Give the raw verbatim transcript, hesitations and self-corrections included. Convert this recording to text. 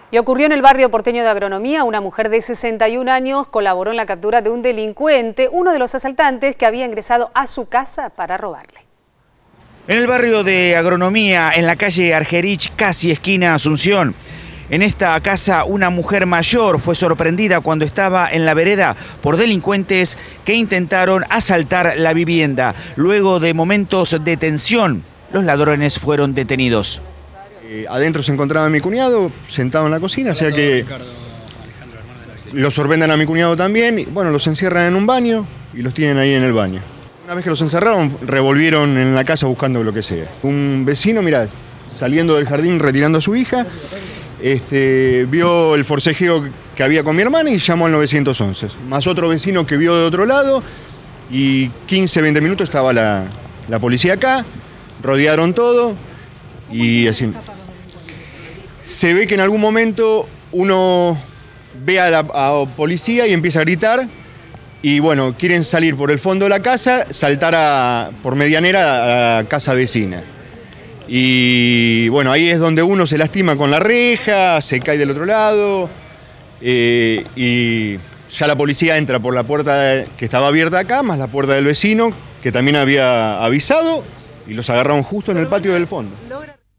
Y ocurrió en el barrio porteño de Agronomía. Una mujer de sesenta y un años colaboró en la captura de un delincuente, uno de los asaltantes que había ingresado a su casa para robarle. En el barrio de Agronomía, en la calle Argerich, casi esquina Asunción. En esta casa, una mujer mayor fue sorprendida cuando estaba en la vereda por delincuentes que intentaron asaltar la vivienda. Luego de momentos de tensión, los ladrones fueron detenidos. Eh, adentro se encontraba mi cuñado, sentado en la cocina, o sea que los sorprenden a mi cuñado también. Y, bueno, los encierran en un baño y los tienen ahí en el baño. Una vez que los encerraron, revolvieron en la casa buscando lo que sea. Un vecino, mirá, saliendo del jardín retirando a su hija, este, vio el forcejeo que había con mi hermana y llamó al nueve once. Más otro vecino que vio de otro lado y quince, veinte minutos estaba la, la policía acá, rodearon todo y así. Se ve que en algún momento uno ve a la a policía y empieza a gritar y bueno, quieren salir por el fondo de la casa, saltar a, por medianera a la casa vecina. Y bueno, ahí es donde uno se lastima con la reja, se cae del otro lado eh, y ya la policía entra por la puerta que estaba abierta acá, más la puerta del vecino que también había avisado y los agarraron justo en el patio del fondo.